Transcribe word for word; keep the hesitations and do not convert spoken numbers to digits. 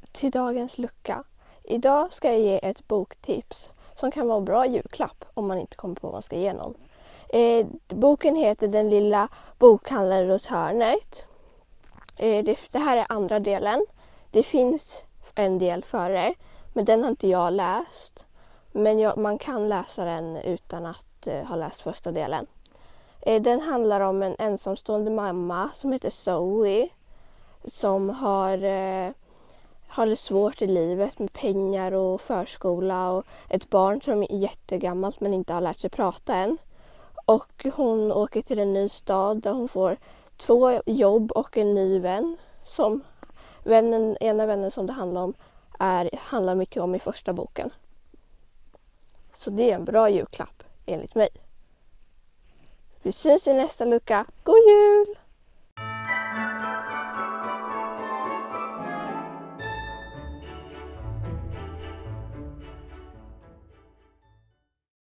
till dagens lucka. Idag ska jag ge ett boktips som kan vara en bra julklapp om man inte kommer på vad man ska ge någon. Eh, boken heter Den lilla bokhandlaren runt hörnet. Eh, det, det här är andra delen. Det finns en del före, men den har inte jag läst. Men jag, man kan läsa den utan att eh, ha läst första delen. Eh, den handlar om en ensamstående mamma som heter Zoe som har, eh, har det svårt i livet med pengar och förskola och ett barn som är jättegammalt men inte har lärt sig prata än. Och hon åker till en ny stad där hon får två jobb och en ny vän. Som vännen, ena vännen som det handlar om är, handlar mycket om i första boken. Så det är en bra julklapp enligt mig. Vi syns i nästa lucka. God jul!